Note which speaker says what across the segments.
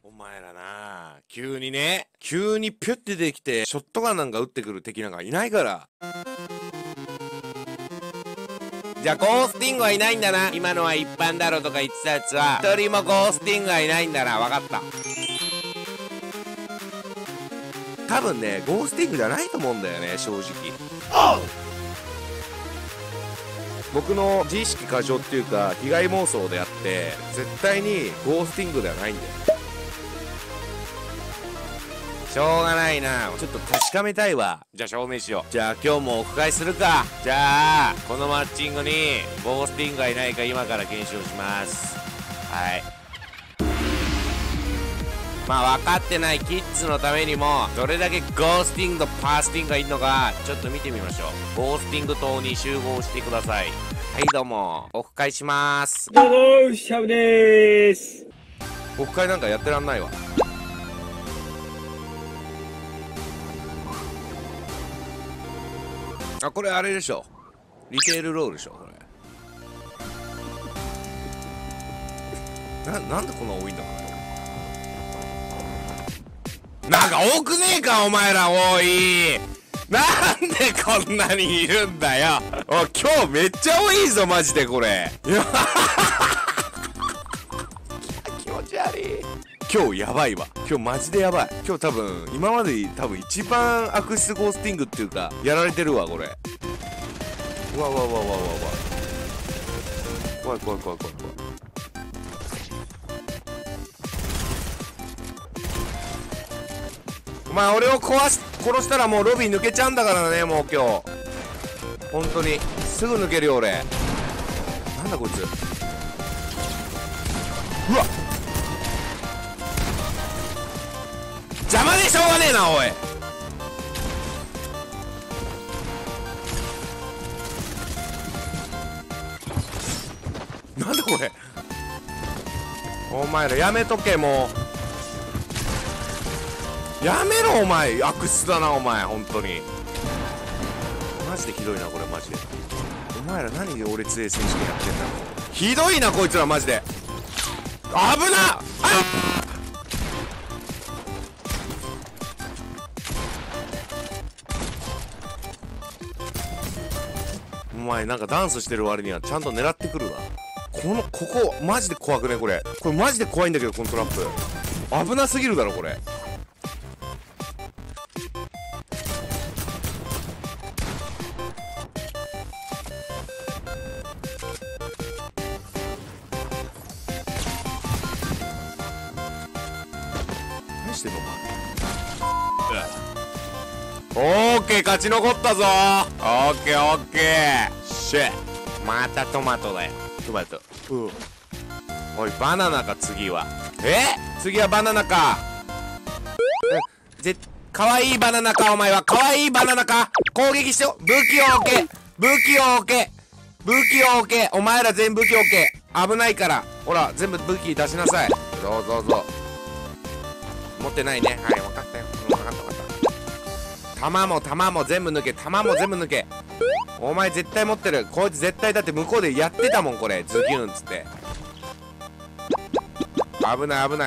Speaker 1: お前らな、急にピュッて出てきて、ショットガンなんか撃ってくる敵なんかいないから。じゃあ、ゴースティングはいないんだな。今のは一般だろとか言ってたやつは、一人もゴースティングはいないんだな。わかった。多分ね、ゴースティングじゃないと思うんだよね、正直。僕の自意識過剰っていうか、被害妄想であって、絶対にゴースティングではないんだよ。しょうがないな。ちょっと確かめたいわ。じゃあ証明しよう。じゃあ今日もオフ会するか。じゃあこのマッチングにゴースティングがいないか今から検証します。はい。まあ分かってないキッズのためにもどれだけゴースティングとパースティングがいるのかちょっと見てみましょう。ゴースティング島に集合してください。はいどうもオフ会します。
Speaker 2: どうもシャブでーす。
Speaker 1: オフ会なんかやってらんないわ。あ、これあれでしょ。リテールロールでしょ、これ。なんでこんな多いんだろう。なんか多くねえか、お前ら多い。なんでこんなにいるんだよ。お、今日めっちゃ多いぞ、マジでこれ。いや気持ち悪い。今日やばいわ。今日マジでやばい。今日多分今まで一番悪質ゴースティングっていうかやられてるわこれ。うわうわうわうわうわ怖い怖い怖い怖い怖い。お前俺を殺したらもうロビー抜けちゃうんだからね。もう今日本当にすぐ抜けるよ俺。なんだこいつ。うわ邪魔でしょうがねえなおい。なんだこれ。お前らやめとけ。もうやめろお前。悪質だなお前本当に。マジでひどいなこれマジで。お前ら何で俺強い選手権やってんだ。ひどいなこいつらマジで。危なっ。あっお前なんかダンスしてる割にはちゃんと狙ってくるな。ここマジで怖くね。これマジで怖いんだけどこのトラップ危なすぎるだろこれ。何してんのお前。オーケー勝ち残ったぞー。オーケーオーケー。シェまたトマトだよ。トマト。おいバナナか次は。次はバナナか。かわいいバナナか。お前はかわいいバナナか。攻撃してよ。武器を置け。武器を置け。武器を置け。お前ら全部武器置け。危ないから。ほら全部武器出しなさい。どうぞどうぞ。持ってないね。はい分かったよ。分かった分かった。弾も全部抜け。弾も全部抜け。お前絶対持ってる。こいつ絶対だって向こうでやってたもんこれ。ズキュンっつって。危ない危ない。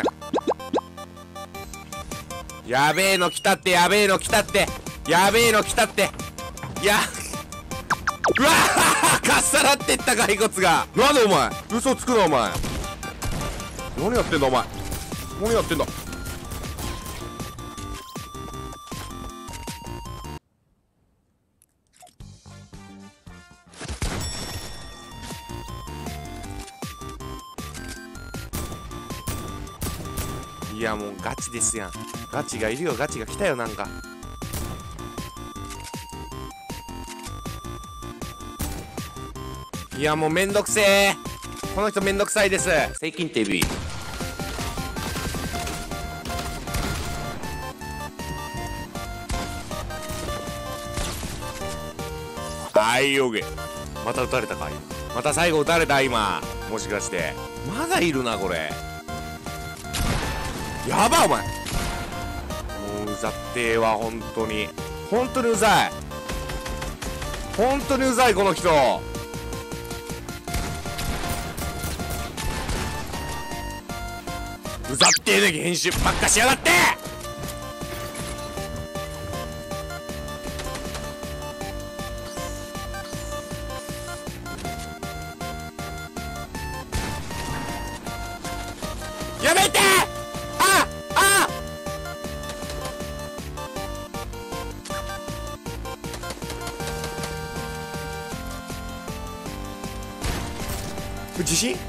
Speaker 1: やべえの来たって。やべえの来たって。やべえの来たって。うわーかっさらってった骸骨が。なんでお前嘘つくなお前。何やってんだお前。何やってんだ。いやもうガチですやん。ガチがいるよ。ガチが来たよなんか。いやもうめんどくせえ。この人めんどくさいです。セイキン TV。はいオーケー。また撃たれたか今。また最後撃たれた今。もしかしてまだいるなこれ。やばお前。もううざってえわ本当に。本当にうざい。本当にうざいこの人。 うざってえね、編集ばっかしやがって。やめて。自信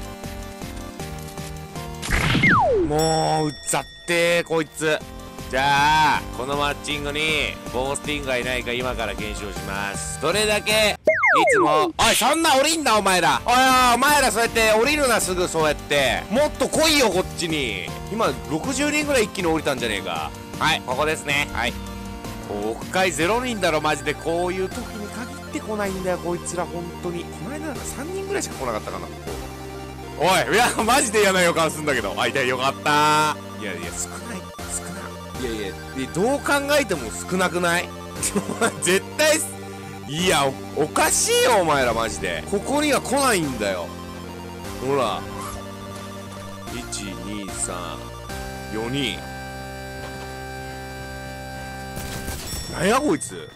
Speaker 1: もううざってーこいつ。じゃあこのマッチングにゴースティングがいないか今から検証します。どれだけいつもおいそんな降りんなお前ら。おいお前らそうやって降りるなすぐ。そうやってもっと来いよこっちに。今60人ぐらい一気に降りたんじゃねえか。はいここですね。はいオフ会0人だろマジで。こういう時に限って来ないんだよこいつら本当に。この間なんか3人ぐらいしか来なかったかな。おいいやマジで嫌な予感するんだけど。あいたよかったー。いやいや少ないいやいやどう考えても少なくない絶対いや おかしいよお前らマジで。ここには来ないんだよほら。123 4人。なんやこいつ。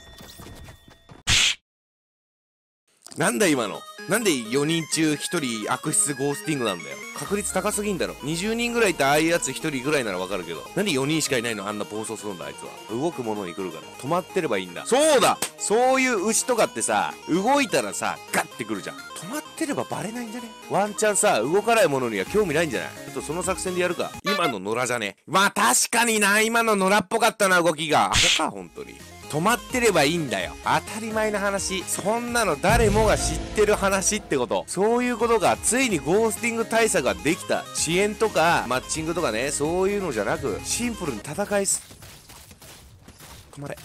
Speaker 1: なんだ今の。なんで4人中1人悪質ゴースティングなんだよ。確率高すぎんだろ。20人ぐらいいたああいうやつ1人ぐらいならわかるけど、なんで4人しかいないの。あんな暴走するんだあいつは。動くものに来るから止まってればいいんだ。そうだそういう牛とかってさ動いたらさガッてくるじゃん。止まってればバレないんじゃね。ワンチャンさ動かないものには興味ないんじゃない。ちょっとその作戦でやるか。今の野良じゃね。まあ確かにな今の野良っぽかったな動きが。アホか本当に。止まってればいいんだよ。当たり前の話。そんなの誰もが知ってる話ってこと。そういうことがついにゴースティング対策ができた。遅延とかマッチングとかねそういうのじゃなくシンプルに戦いす。止まれ。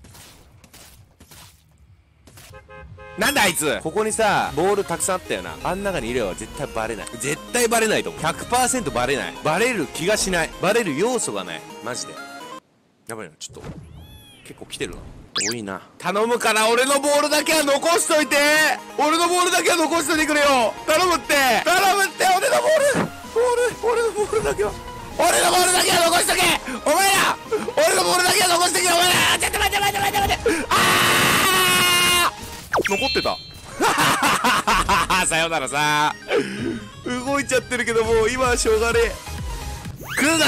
Speaker 1: なんだあいつ。ここにさボールたくさんあったよな。あん中にいれば絶対バレない。絶対バレないと思う。 100% バレない。バレる気がしない。バレる要素がないマジで。やばいなちょっと結構来てるな。多いな。頼むから俺のボールだけは残しといて。俺のボールだけは残しといてくれよ。頼むって頼むって。俺のボールだけは残しとけ。お前ら俺のボールだけは残しとけ。お前らちょっと待ってあー残ってたさよならさ。動いちゃってるけどもう今はしょうがねえ。来るな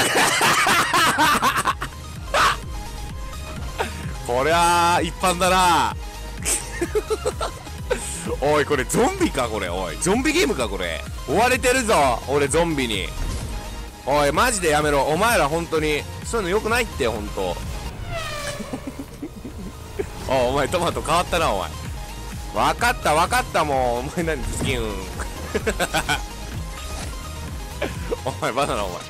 Speaker 1: こりゃあ一般だなおいこれゾンビかこれ。おいゾンビゲームかこれ。追われてるぞ俺ゾンビに。おいマジでやめろお前ら本当に。そういうのよくないって本当お前トマト変わったなお前。分かったもう。お前何スキンお前バナナお前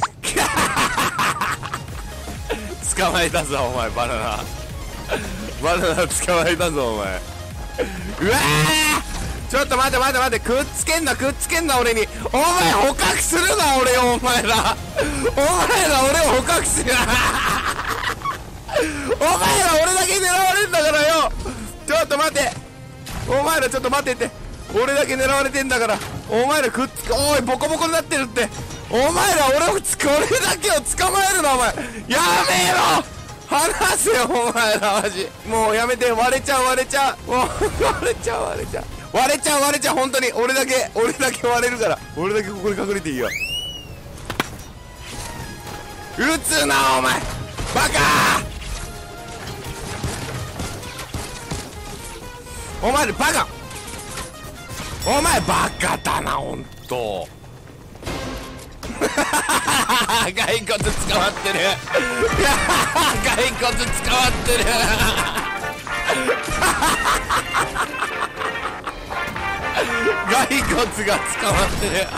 Speaker 1: 捕まえたぞお前バナナ捕まえたぞお前。うわーちょっと待ってくっつけんな俺に。お前捕獲するな俺を。お前ら俺を捕獲するお前ら俺だけ狙われんだからよ。ちょっと待ってお前らちょっと待ってって。俺だけ狙われてんだから。お前らおいボコボコになってるって。お前ら俺だけを捕まえるなお前。やめろ離せよお前らマジ。もうやめて。割れちゃうもう割れちゃう本当に。俺だけ割れるから。俺だけここに隠れていいよ。撃つなお前バカお前バカお前バカだなほんと骸骨捕まってる骸骨捕まってる骸骨が捕まってる